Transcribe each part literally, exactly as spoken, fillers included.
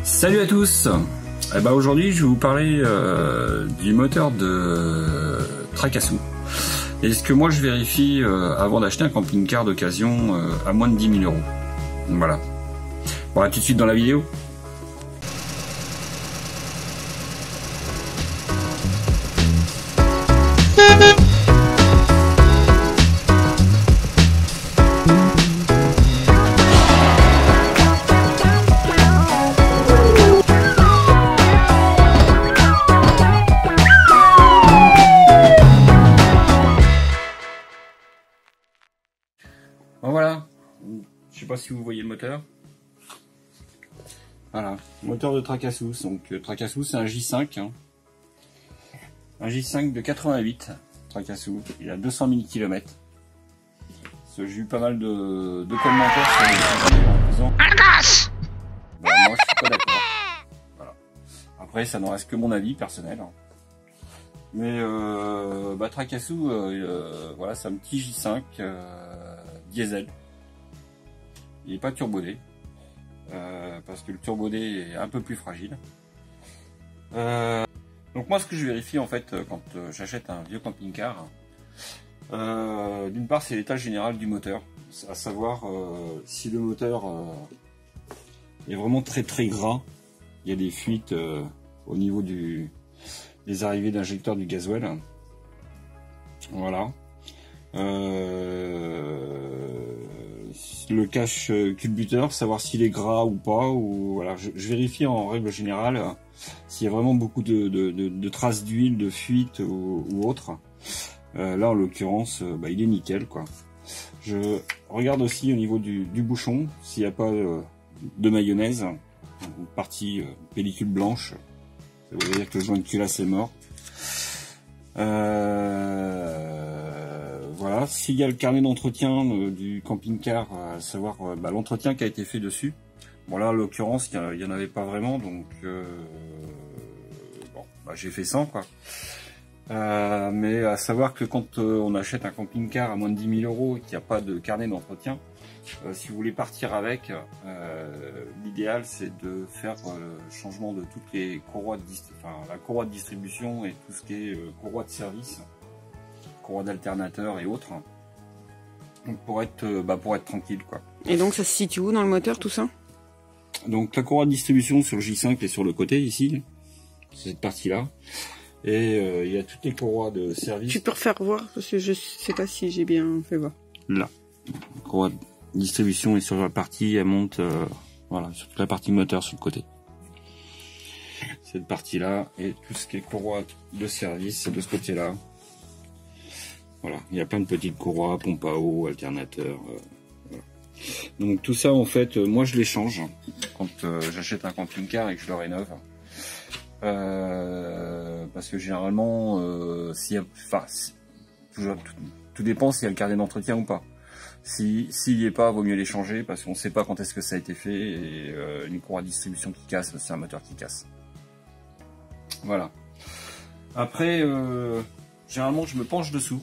Salut à tous. Eh ben aujourd'hui je vais vous parler euh, du moteur de Tracassou. Et ce que moi je vérifie euh, avant d'acheter un camping-car d'occasion euh, à moins de dix mille euros. Voilà. Bon, à tout de suite dans la vidéo. Bon, voilà, je sais pas si vous voyez le moteur. Voilà, moteur de Tracassou. Donc euh, Tracassou c'est un J cinq, hein. Un J cinq de quatre-vingt-huit. Tracassou, il a deux cent mille kilomètres. J'ai eu pas mal de, de commentaires sur les sujets en disant bah, moi je suis pas d'accord. Voilà. Après ça n'en reste que mon avis personnel. Mais euh, bah, Tracassou, euh, euh, voilà, c'est un petit J cinq. Euh, diesel. Il n'est pas turbodé euh, parce que le turbodé est un peu plus fragile. Euh, donc moi ce que je vérifie en fait quand euh, j'achète un vieux camping-car, euh, d'une part c'est l'état général du moteur, à savoir euh, si le moteur euh, est vraiment très très gras, il y a des fuites euh, au niveau du, des arrivées d'injecteurs du gasoil. Voilà. Euh, le cache culbuteur, savoir s'il est gras ou pas, ou voilà, je, je vérifie en règle générale euh, s'il y a vraiment beaucoup de, de, de, de traces d'huile, de fuite ou, ou autre. Euh, là en l'occurrence, euh, bah, il est nickel quoi. Je regarde aussi au niveau du, du bouchon s'il n'y a pas euh, de mayonnaise, une partie euh, pellicule blanche. Ça veut dire que le joint de culasse est mort. Euh, Voilà, s'il y a le carnet d'entretien euh, du camping-car, à savoir euh, bah, l'entretien qui a été fait dessus. Bon là, en l'occurrence, il n'y en avait pas vraiment, donc euh, bon, bah, j'ai fait sans quoi. Euh, mais à savoir que quand euh, on achète un camping-car à moins de dix mille euros et qu'il n'y a pas de carnet d'entretien, euh, si vous voulez partir avec, euh, l'idéal c'est de faire euh, le changement de toutes les courroies de enfin, la courroie de distribution et tout ce qui est euh, courroie de service, courroie d'alternateur et autres, donc pour être bah pour être tranquille quoi. Et donc ça se situe où dans le moteur tout ça? Donc la courroie de distribution sur le J cinq est sur le côté ici, cette partie là, et euh, il y a toutes les courroies de service. Tu peux refaire voir parce que je sais pas si j'ai bien fait voir. Là, la courroie de distribution est sur la partie, elle monte euh, voilà sur toute la partie moteur sur le côté. Cette partie là et tout ce qui est courroie de service c'est de ce côté là. Voilà, il y a plein de petites courroies, pompe à eau, alternateur. Euh, voilà. Donc tout ça, en fait, euh, moi je les change quand euh, j'achète un camping-car et que je le rénove. Euh, parce que généralement, euh, s'il y a, enfin, si, tout, tout dépend s'il y a le carnet d'entretien ou pas. Si s'il n'y est pas, vaut mieux les changer parce qu'on ne sait pas quand est-ce que ça a été fait et euh, une courroie de distribution qui casse, c'est un moteur qui casse. Voilà. Après, euh, généralement, je me penche dessous.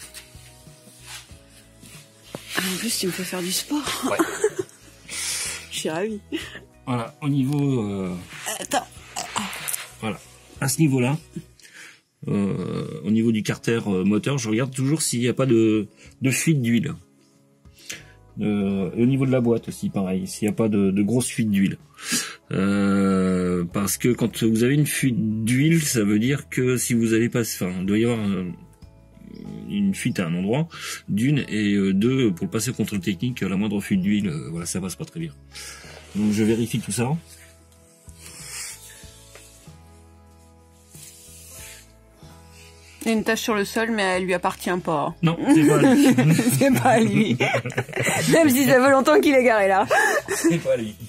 En plus, tu me fais faire du sport. Ouais. Je suis ravie. Voilà, au niveau... Euh, Attends. Voilà, à ce niveau-là, euh, au niveau du carter euh, moteur, je regarde toujours s'il n'y a pas de, de fuite d'huile. Euh, et au niveau de la boîte aussi, pareil, s'il n'y a pas de, de grosse fuite d'huile. Euh, parce que quand vous avez une fuite d'huile, ça veut dire que si vous allez passer... Enfin, il doit y avoir... Euh, une fuite à un endroit, d'une, et euh, deux, pour le passer au contrôle technique, la moindre fuite d'huile, euh, voilà, ça passe pas très bien. Donc je vérifie tout ça. Il y a une tache sur le sol, mais elle lui appartient pas. Non, c'est pas à lui. C'est pas à lui. Même si ça fait longtemps qu'il est garé là. C'est pas à lui.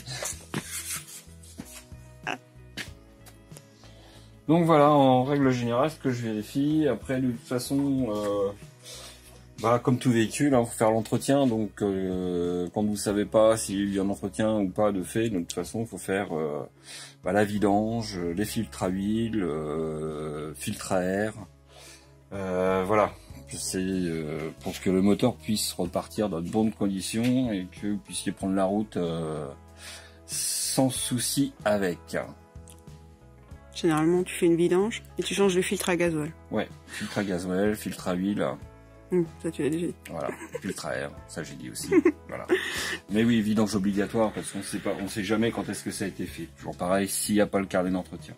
Donc voilà, en règle générale, ce que je vérifie. Après, de toute façon, euh, bah, comme tout véhicule, il faut faire l'entretien. Donc, euh, quand vous savez pas s'il y a eu un entretien ou pas de fait, donc, de toute façon, il faut faire euh, bah, la vidange, les filtres à huile, euh, filtre à air. Euh, voilà, c'est euh, pour que le moteur puisse repartir dans de bonnes conditions et que vous puissiez prendre la route euh, sans souci avec. Généralement, tu fais une vidange et tu changes de filtre à gasoil. Ouais, filtre à gasoil, filtre à huile. Mmh, ça, tu l'as déjà dit. Voilà, filtre à air, ça j'ai dit aussi. Voilà. Mais oui, vidange obligatoire parce qu'on sait pas, on sait jamais quand est-ce que ça a été fait. Toujours pareil, s'il n'y a pas le carnet d'entretien.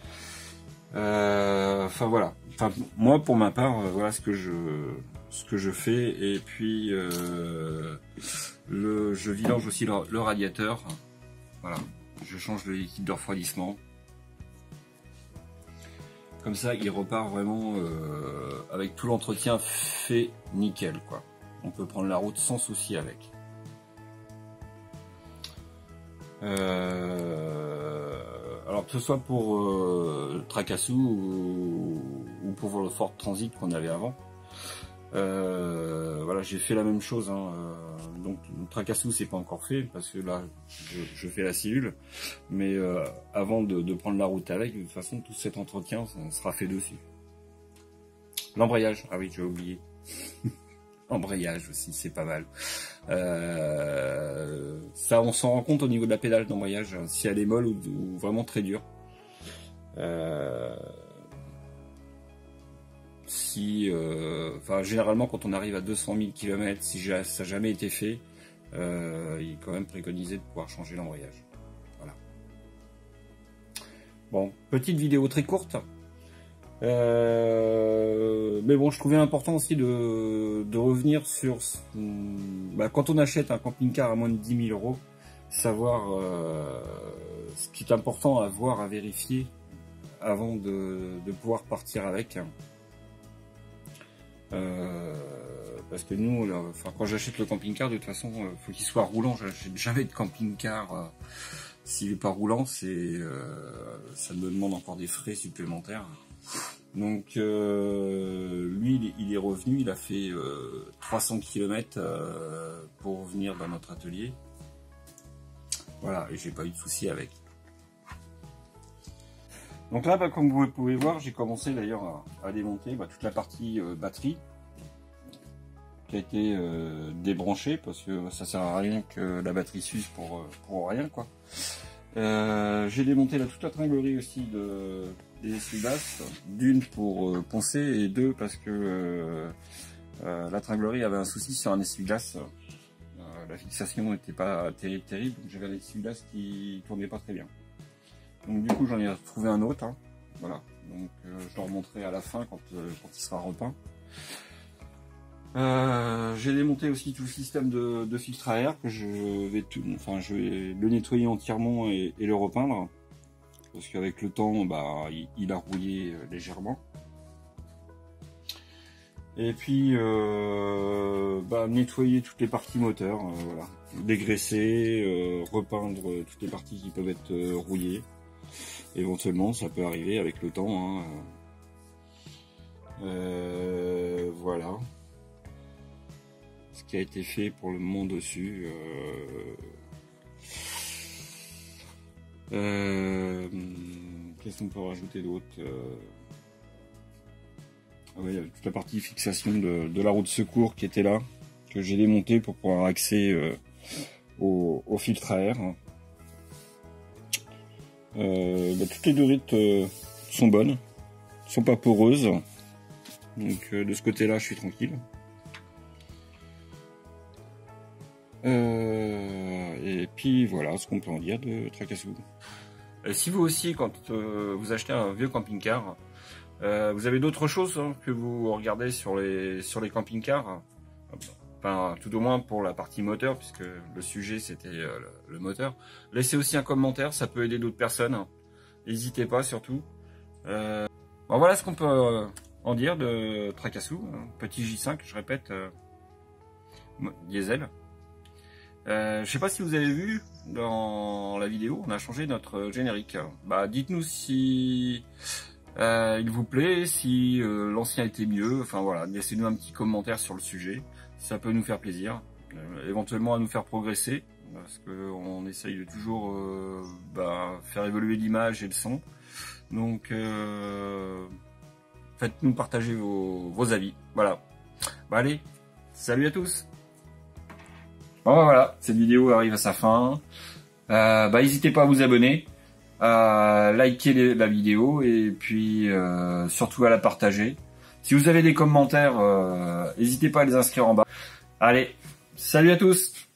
Euh, enfin voilà. Enfin, moi, pour ma part, voilà ce que je, ce que je fais. Et puis, euh, le, je vidange aussi le, le radiateur. Voilà. Je change le liquide de refroidissement. Comme ça, il repart vraiment euh, avec tout l'entretien fait nickel, quoi. On peut prendre la route sans souci avec. Euh, alors que ce soit pour euh, le Tracassou ou, ou pour le Ford Transit qu'on avait avant. Euh, voilà, j'ai fait la même chose. Hein. Euh, donc le Tracassou c'est pas encore fait parce que là je, je fais la cellule, mais euh, avant de, de prendre la route avec, de toute façon tout cet entretien ça sera fait dessus. L'embrayage, ah oui j'ai oublié. Embrayage aussi c'est pas mal. Euh, ça on s'en rend compte au niveau de la pédale d'embrayage si elle est molle ou, ou vraiment très dure. Euh, Si, euh, enfin, généralement, quand on arrive à deux cent mille kilomètres, si ça n'a jamais été fait, euh, il est quand même préconisé de pouvoir changer l'embrayage. Voilà. Bon, petite vidéo très courte. Euh, mais bon, je trouvais important aussi de, de revenir sur... Bah, quand on achète un camping-car à moins de dix mille euros, savoir euh, ce qui est important à voir, à vérifier avant de, de pouvoir partir avec. Euh, parce que nous, là, enfin, quand j'achète le camping-car, de toute façon, il euh, faut qu'il soit roulant. J'achète jamais de camping-car euh, s'il n'est pas roulant, c'est, euh, ça me demande encore des frais supplémentaires. Donc, euh, lui, il est, il est revenu, il a fait euh, trois cents kilomètres euh, pour venir dans notre atelier. Voilà, et j'ai pas eu de soucis avec. Donc là, bah, comme vous pouvez voir, j'ai commencé d'ailleurs à, à démonter bah, toute la partie euh, batterie qui a été euh, débranchée parce que ça sert à rien que la batterie s'use pour, euh, pour rien quoi. Euh, j'ai démonté là, toute la tringlerie aussi de, des essuie-glaces, d'une pour euh, poncer et deux parce que euh, euh, la tringlerie avait un souci sur un essuie-glace. Euh, la fixation n'était pas terrible terrible, donc j'avais un essuie-glace qui tournait pas très bien. Donc du coup j'en ai retrouvé un autre, hein. Voilà, donc euh, je le remonterai à la fin quand, euh, quand il sera repeint. Euh, j'ai démonté aussi tout le système de, de filtre à air que je vais tout, enfin je vais le nettoyer entièrement et, et le repeindre parce qu'avec le temps bah il, il a rouillé légèrement. Et puis euh, bah, nettoyer toutes les parties moteurs, euh, voilà, dégraisser, euh, repeindre toutes les parties qui peuvent être euh, rouillées. Éventuellement, ça peut arriver avec le temps. Hein. Euh, voilà. Ce qui a été fait pour le moment dessus. Euh, euh, Qu'est-ce qu'on peut rajouter d'autre? euh, ah ouais, il y avait toute la partie fixation de, de la roue de secours qui était là, que j'ai démonté pour pouvoir accéder euh, au, au filtre à air. Euh, bah, toutes les durites euh, sont bonnes, sont pas poreuses, donc euh, de ce côté-là, je suis tranquille. Euh, et puis voilà ce qu'on peut en dire de Tracassou. Euh, si vous aussi, quand euh, vous achetez un vieux camping-car, euh, vous avez d'autres choses hein, que vous regardez sur les sur les camping-cars. Enfin, tout au moins pour la partie moteur, puisque le sujet c'était euh, le, le moteur. Laissez aussi un commentaire, ça peut aider d'autres personnes. N'hésitez pas surtout. Euh, bon, voilà ce qu'on peut euh, en dire de Tracassou, hein, petit J cinq, je répète, euh, diesel. Euh, je sais pas si vous avez vu dans la vidéo, on a changé notre générique. Bah, dites-nous si euh, il vous plaît, si euh, l'ancien était mieux. Enfin voilà, laissez-nous un petit commentaire sur le sujet. Ça peut nous faire plaisir, euh, éventuellement à nous faire progresser, parce qu'on essaye de toujours euh, bah, faire évoluer l'image et le son. Donc, euh, faites-nous partager vos, vos avis. Voilà. Bah allez, salut à tous. Bon bah, voilà, cette vidéo arrive à sa fin. Euh, bah, n'hésitez pas à vous abonner, à liker les, la vidéo et puis euh, surtout à la partager. Si vous avez des commentaires, euh, n'hésitez pas à les inscrire en bas. Allez, salut à tous!